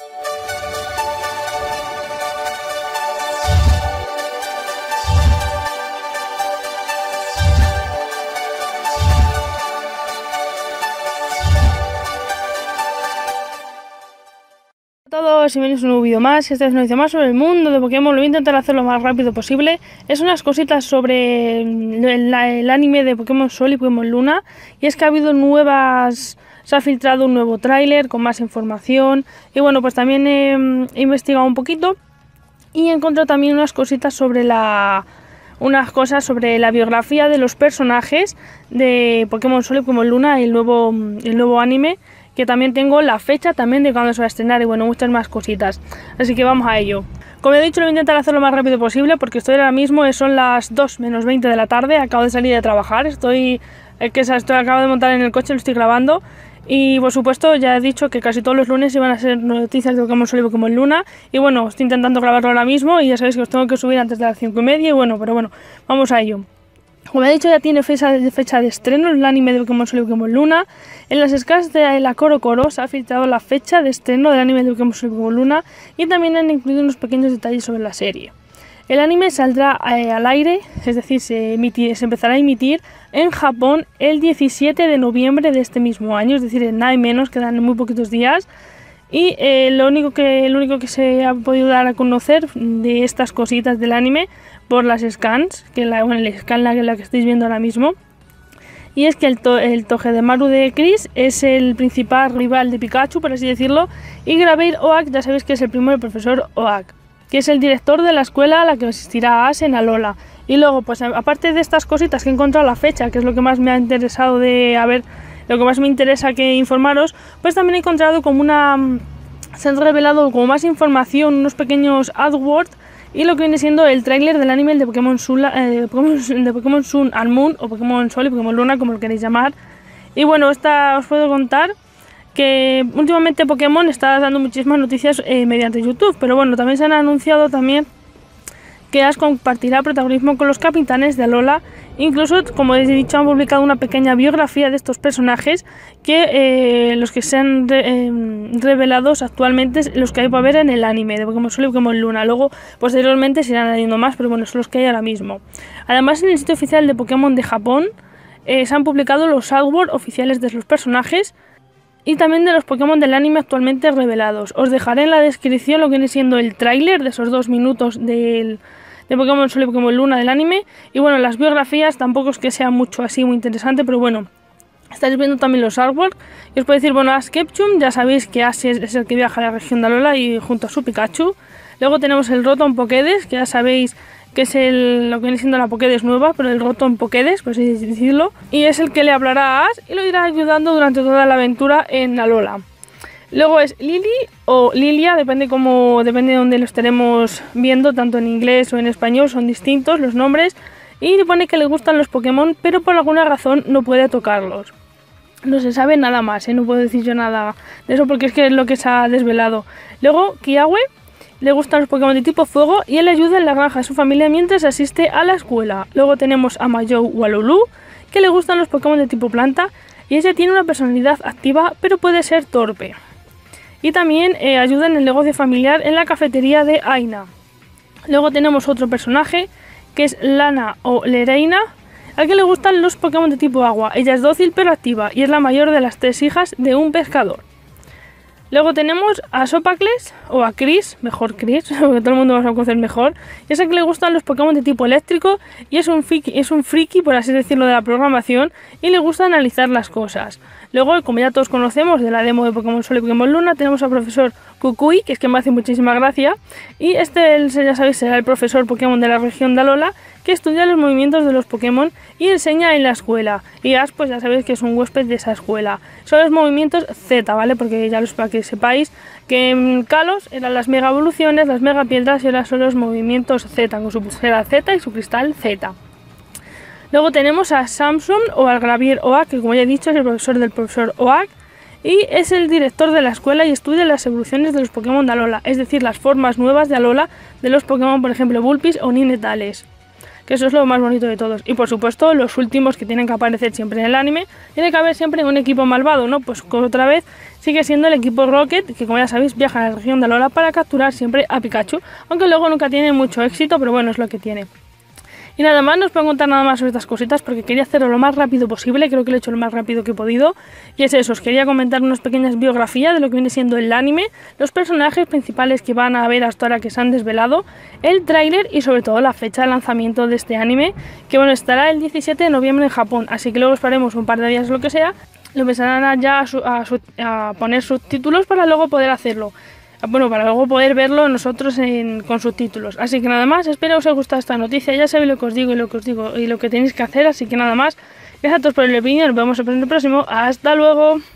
Todos y bienvenidos a un nuevo vídeo más. Este es un vídeo más sobre el mundo de Pokémon. Lo voy a intentar hacer lo más rápido posible. Es unas cositas sobre el anime de Pokémon Sol y Pokémon Luna. Y es que ha habido se ha filtrado un nuevo tráiler con más información. Y bueno, pues también he investigado un poquito y he encontrado también unas cositas sobre la biografía de los personajes de Pokémon Sol y Pokémon Luna, el nuevo anime, que también tengo la fecha también de cuando se va a estrenar y bueno, muchas más cositas. Así que vamos a ello. Como he dicho, lo voy a intentar hacer lo más rápido posible porque estoy ahora mismo, son las 2 menos 20 de la tarde, acabo de salir de trabajar, acabo de montar en el coche, lo estoy grabando. Y por supuesto ya he dicho que casi todos los lunes iban a ser noticias de Pokémon Sol y Pokémon Luna. Y bueno, estoy intentando grabarlo ahora mismo y ya sabéis que os tengo que subir antes de las 5:30 y bueno, pero bueno, vamos a ello. Como he dicho, ya tiene fecha de estreno el anime de Pokémon Sol y Pokémon Luna. En las scans de la Coro se ha filtrado la fecha de estreno del anime de Pokémon Sol y Pokémon Luna y también han incluido unos pequeños detalles sobre la serie. El anime saldrá al aire, es decir, se empezará a emitir en Japón el 17 de noviembre de este mismo año, es decir, en nada y menos, quedan muy poquitos días. Y lo único que se ha podido dar a conocer de estas cositas del anime por las scans, el scan la que estáis viendo ahora mismo, y es que el Togedemaru de Chris es el principal rival de Pikachu, por así decirlo, y Graveir Oak, ya sabéis que es el primo del profesor Oak, que es el director de la escuela a la que asistirá Ash en Alola. Y luego, pues aparte de estas cositas que he encontrado la fecha, que es lo que más me ha interesado lo que más me interesa que informaros, pues también he encontrado se han revelado como más información, unos pequeños AdWords y lo que viene siendo el tráiler del anime de Pokémon Sun and Moon, o Pokémon Sol y Pokémon Luna, como lo queréis llamar. Y bueno, os puedo contar que últimamente Pokémon está dando muchísimas noticias mediante YouTube, pero bueno, también se han anunciado también que Ash compartirá protagonismo con los capitanes de Alola. Incluso, como he dicho, han publicado una pequeña biografía de estos personajes que los que se han revelado actualmente, los que hay para ver en el anime de Pokémon Sol y Pokémon Luna. Luego, posteriormente, se irán añadiendo más, pero bueno, son los que hay ahora mismo. Además, en el sitio oficial de Pokémon de Japón se han publicado los artworks oficiales de los personajes y también de los Pokémon del anime actualmente revelados. Os dejaré en la descripción lo que viene siendo el tráiler de esos 2 minutos de Pokémon Sol y Pokémon Luna del anime. Y bueno, las biografías tampoco es que sea mucho así muy interesante, pero bueno, estáis viendo también los artworks. Y os puedo decir, bueno, Ash Ketchum, ya sabéis que Ash es el que viaja a la región de Alola y junto a su Pikachu. Luego tenemos el Rotom Pokédex, que ya sabéis que es lo que viene siendo la Pokédex nueva, pero el Rotom Pokédex, por así decirlo. Y es el que le hablará a Ash y lo irá ayudando durante toda la aventura en Alola. Luego es Lily o Lilia, depende de dónde lo estaremos viendo, tanto en inglés o en español, son distintos los nombres. Y pone que le gustan los Pokémon, pero por alguna razón no puede tocarlos. No se sabe nada más, no puedo decir yo nada de eso porque es que es lo que se ha desvelado. Luego, Kiawe le gustan los Pokémon de tipo fuego y él ayuda en la granja de su familia mientras asiste a la escuela. Luego tenemos a Mayou Walulu, que le gustan los Pokémon de tipo planta y ella tiene una personalidad activa, pero puede ser torpe. Y también ayuda en el negocio familiar en la cafetería de Aina. Luego tenemos otro personaje que es Lana o Lereina, al que le gustan los Pokémon de tipo agua. Ella es dócil pero activa y es la mayor de las 3 hijas de un pescador. Luego tenemos a Sopacles, o a Chris, mejor Chris, porque todo el mundo va a conocer mejor. Y es el que le gustan los Pokémon de tipo eléctrico y es un friki, por así decirlo, de la programación y le gusta analizar las cosas. Luego, como ya todos conocemos de la demo de Pokémon Sol y Pokémon Luna, tenemos al profesor Kukui, que es que me hace muchísima gracia. Y ya sabéis, será el profesor Pokémon de la región de Alola, que estudia los movimientos de los Pokémon y enseña en la escuela. Y Ash, pues ya sabéis que es un huésped de esa escuela. Son los movimientos Z, ¿vale? Porque ya para que sepáis que en Kalos eran las mega evoluciones, las mega piedras y ahora son los movimientos Z, con su pulsera Z y su cristal Z. Luego tenemos a Samsung o al Graveir Oak, que como ya he dicho es el profesor del profesor Oak. Y es el director de la escuela y estudia las evoluciones de los Pokémon de Alola, es decir, las formas nuevas de Alola de los Pokémon, por ejemplo, Vulpix o Ninetales. que eso es lo más bonito de todos. Y por supuesto, los últimos que tienen que aparecer siempre en el anime, tiene que haber siempre un equipo malvado, ¿no? Pues otra vez sigue siendo el equipo Rocket, que como ya sabéis viaja a la región de Alola para capturar siempre a Pikachu, aunque luego nunca tiene mucho éxito, pero bueno, es lo que tiene. Y nada más, no os puedo contar nada más sobre estas cositas porque quería hacerlo lo más rápido posible, creo que lo he hecho lo más rápido que he podido. Y es eso, os quería comentar unas pequeñas biografías de lo que viene siendo el anime, los personajes principales que van a ver hasta ahora que se han desvelado, el tráiler y sobre todo la fecha de lanzamiento de este anime, que bueno, estará el 17 de noviembre en Japón, así que luego esperaremos un par de días o lo que sea, lo empezarán ya a poner subtítulos para luego poder hacerlo. Bueno, para luego poder verlo nosotros con subtítulos. Así que nada más, espero que os haya gustado esta noticia. Ya sabéis lo que os digo y lo que tenéis que hacer. Así que nada más, gracias a todos por el vídeo. Nos vemos en el próximo. ¡Hasta luego!